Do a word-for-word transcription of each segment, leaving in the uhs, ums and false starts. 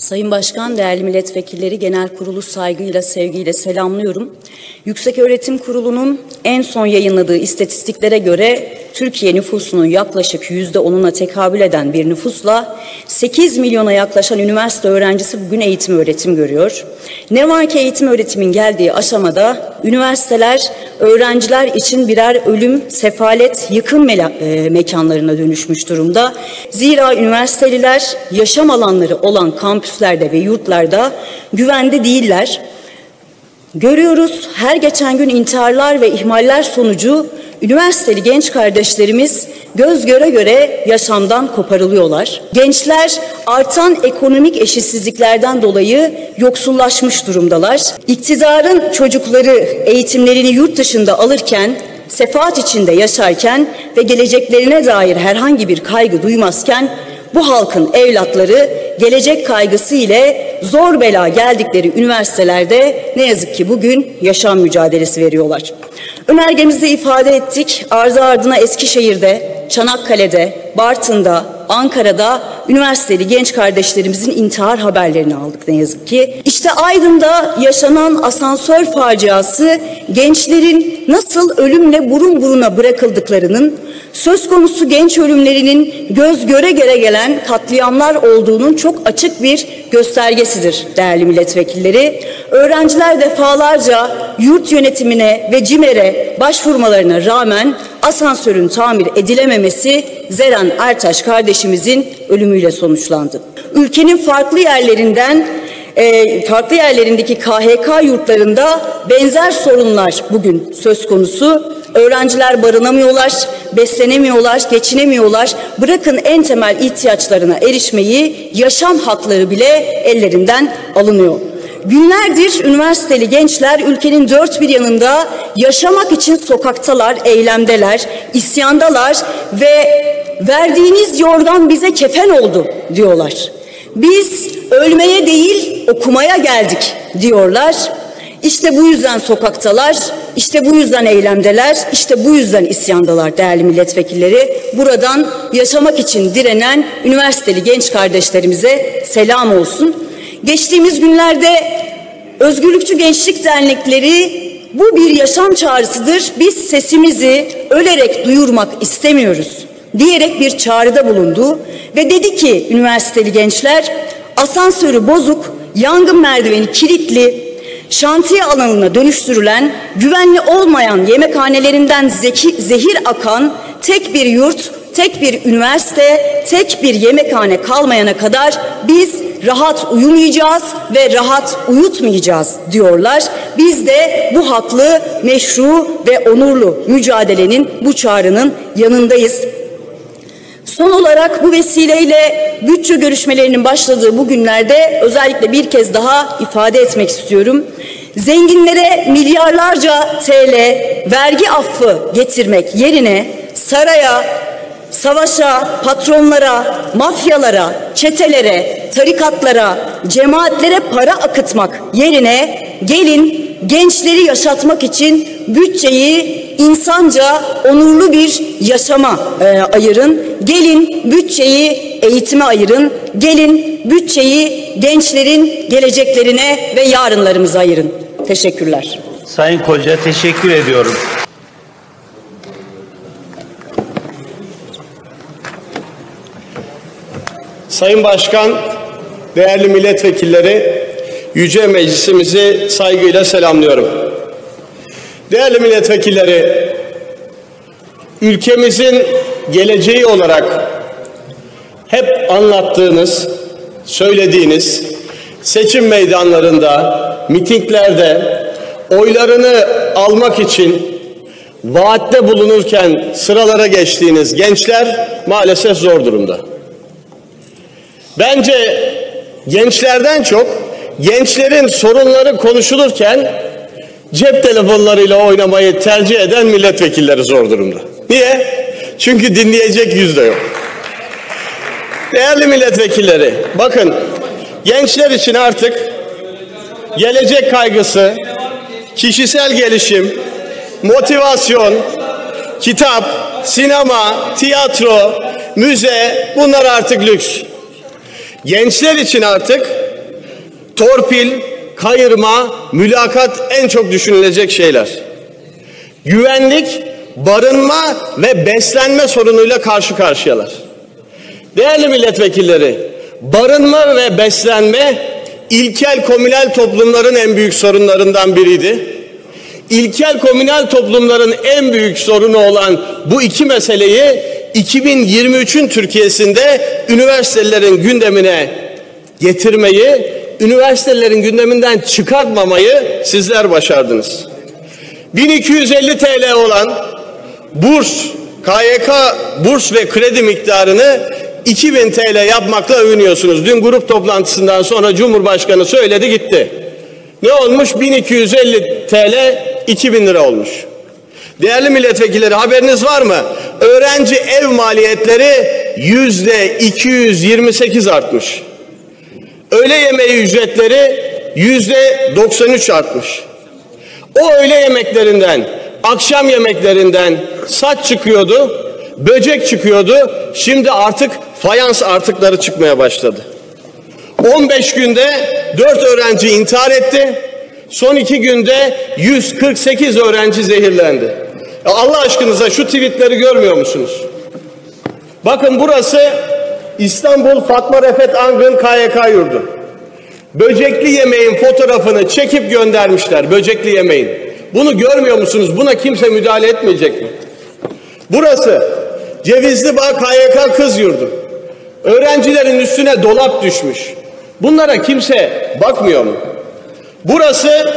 Sayın Başkan, değerli milletvekilleri, genel kurulu saygıyla, sevgiyle selamlıyorum. Yükseköğretim Kurulu'nun en son yayınladığı istatistiklere göre Türkiye nüfusunun yaklaşık yüzde onuna tekabül eden bir nüfusla sekiz milyona yaklaşan üniversite öğrencisi bugün eğitim öğretim görüyor. Ne var ki eğitim öğretimin geldiği aşamada üniversiteler öğrenciler için birer ölüm, sefalet, yıkım me e, mekanlarına dönüşmüş durumda. Zira üniversiteliler yaşam alanları olan kampüslerde ve yurtlarda güvende değiller. Görüyoruz, her geçen gün intiharlar ve ihmaller sonucu üniversiteli genç kardeşlerimiz göz göre göre yaşamdan koparılıyorlar. Gençler artan ekonomik eşitsizliklerden dolayı yoksullaşmış durumdalar. İktidarın çocukları eğitimlerini yurt dışında alırken, sefaat içinde yaşarken ve geleceklerine dair herhangi bir kaygı duymazken bu halkın evlatları gelecek kaygısı ile zor bela geldikleri üniversitelerde ne yazık ki bugün yaşam mücadelesi veriyorlar. Önergemizde ifade ettik, ardı ardına Eskişehir'de, Çanakkale'de, Bartın'da, Ankara'da üniversiteli genç kardeşlerimizin intihar haberlerini aldık ne yazık ki. İşte Aydın'da yaşanan asansör faciası gençlerin nasıl ölümle burun buruna bırakıldıklarının, söz konusu genç ölümlerinin göz göre göre gelen katliamlar olduğunun çok açık bir göstergesidir değerli milletvekilleri. Öğrenciler defalarca yurt yönetimine ve CİMER'e başvurmalarına rağmen asansörün tamir edilememesi Zeren Ertaş kardeşimizin ölümüyle sonuçlandı. Ülkenin farklı yerlerinden E, farklı yerlerindeki K H K yurtlarında benzer sorunlar bugün söz konusu. Öğrenciler barınamıyorlar, beslenemiyorlar, geçinemiyorlar. Bırakın en temel ihtiyaçlarına erişmeyi, yaşam hakları bile ellerinden alınıyor. Günlerdir üniversiteli gençler ülkenin dört bir yanında yaşamak için sokaktalar, eylemdeler, isyandalar ve verdiğiniz yorgan bize kefen oldu diyorlar. Biz ölmeye değil okumaya geldik diyorlar. İşte bu yüzden sokaktalar, işte bu yüzden eylemdeler, işte bu yüzden isyandalar değerli milletvekilleri. Buradan yaşamak için direnen üniversiteli genç kardeşlerimize selam olsun. Geçtiğimiz günlerde Özgürlükçü Gençlik Dernekleri bu bir yaşam çağrısıdır. Biz sesimizi ölerek duyurmak istemiyoruz diyerek bir çağrıda bulundu ve dedi ki üniversiteli gençler, asansörü bozuk, yangın merdiveni kilitli, şantiye alanına dönüştürülen, güvenli olmayan yemekhanelerinden zeki, zehir akan tek bir yurt, tek bir üniversite, tek bir yemekhane kalmayana kadar biz rahat uyumayacağız ve rahat uyutmayacağız diyorlar. Biz de bu haklı, meşru ve onurlu mücadelenin, bu çağrının yanındayız. Son olarak bu vesileyle bütçe görüşmelerinin başladığı bu günlerde özellikle bir kez daha ifade etmek istiyorum. Zenginlere milyarlarca T L vergi affı getirmek yerine saraya, savaşa, patronlara, mafyalara, çetelere, tarikatlara, cemaatlere para akıtmak yerine gelin gençleri yaşatmak için bütçeyi insanca onurlu bir yaşama e, ayırın. Gelin bütçeyi eğitime ayırın. Gelin bütçeyi gençlerin geleceklerine ve yarınlarımıza ayırın. Teşekkürler. Sayın Koca, teşekkür ediyorum. Sayın Başkan, değerli milletvekilleri, Yüce Meclisimizi saygıyla selamlıyorum. Değerli milletvekilleri, ülkemizin geleceği olarak hep anlattığınız, söylediğiniz, seçim meydanlarında, mitinglerde oylarını almak için vaatte bulunurken sıralara geçtiğiniz gençler maalesef zor durumda. Bence gençlerden çok gençlerin sorunları konuşulurken cep telefonlarıyla oynamayı tercih eden milletvekilleri zor durumda. Niye? Çünkü dinleyecek yüz de yok. Değerli milletvekilleri, bakın gençler için artık gelecek kaygısı, kişisel gelişim, motivasyon, kitap, sinema, tiyatro, müze, bunlar artık lüks. Gençler için artık torpil, kayırma, mülakat en çok düşünülecek şeyler. Güvenlik, barınma ve beslenme sorunuyla karşı karşıyalar. Değerli milletvekilleri, barınma ve beslenme ilkel komünel toplumların en büyük sorunlarından biriydi. İlkel komünel toplumların en büyük sorunu olan bu iki meseleyi iki bin yirmi üçün Türkiye'sinde üniversitelerin gündemine getirmeyi, üniversitelerin gündeminden çıkartmamayı sizler başardınız. bin iki yüz elli TL olan burs, K Y K burs ve kredi miktarını iki bin TL yapmakla övünüyorsunuz. Dün grup toplantısından sonra Cumhurbaşkanı söyledi gitti. Ne olmuş? bin iki yüz elli TL iki bin lira olmuş. Değerli milletvekilleri, haberiniz var mı? Öğrenci ev maliyetleri yüzde iki yüz yirmi sekiz artmış. Öğle yemeği ücretleri yüzde doksan üç artmış. O öğle yemeklerinden, akşam yemeklerinden saç çıkıyordu, böcek çıkıyordu. Şimdi artık fayans artıkları çıkmaya başladı. on beş günde dört öğrenci intihar etti. Son iki günde yüz kırk sekiz öğrenci zehirlendi. Ya Allah aşkınıza şu tweetleri görmüyor musunuz? Bakın burası İstanbul Fatma Refet Angın K Y K yurdu. Böcekli yemeğin fotoğrafını çekip göndermişler. Böcekli yemeğin. Bunu görmüyor musunuz? Buna kimse müdahale etmeyecek mi? Burası Cevizlibağ K Y K kız yurdu. Öğrencilerin üstüne dolap düşmüş. Bunlara kimse bakmıyor mu? Burası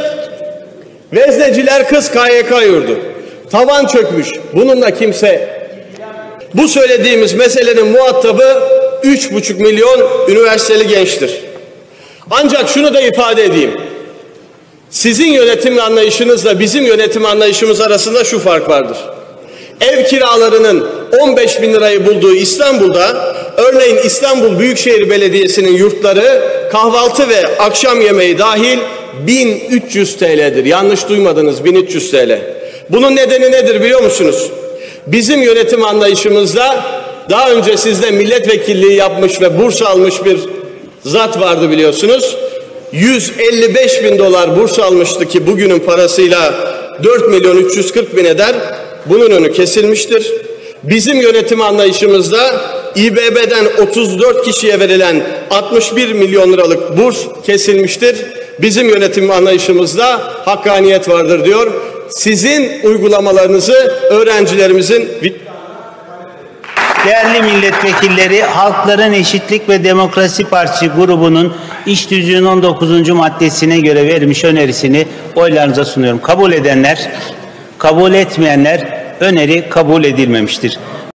Vezneciler Kız K Y K yurdu. Tavan çökmüş. Bununla kimse... Bu söylediğimiz meselenin muhatabı üç buçuk milyon üniversiteli gençtir. Ancak şunu da ifade edeyim. Sizin yönetim anlayışınızla bizim yönetim anlayışımız arasında şu fark vardır. Ev kiralarının on beş bin lirayı bulduğu İstanbul'da, örneğin İstanbul Büyükşehir Belediyesi'nin yurtları kahvaltı ve akşam yemeği dahil bin üç yüz TL'dir. Yanlış duymadınız, bin üç yüz TL. Bunun nedeni nedir biliyor musunuz? Bizim yönetim anlayışımızda daha önce sizde milletvekilliği yapmış ve burs almış bir zat vardı biliyorsunuz. yüz elli beş bin dolar burs almıştı ki bugünün parasıyla dört milyon üç yüz kırk bin eder. Bunun önü kesilmiştir. Bizim yönetim anlayışımızda İ B B'den otuz dört kişiye verilen altmış bir milyon liralık burs kesilmiştir. Bizim yönetim anlayışımızda hakkaniyet vardır diyor. Sizin uygulamalarınızı öğrencilerimizin... Değerli milletvekilleri, Halkların Eşitlik ve Demokrasi Partisi grubunun İş Tüzüğü'nün on dokuzuncu maddesine göre verilmiş önerisini oylarınıza sunuyorum. Kabul edenler, kabul etmeyenler öneri kabul edilmemiştir.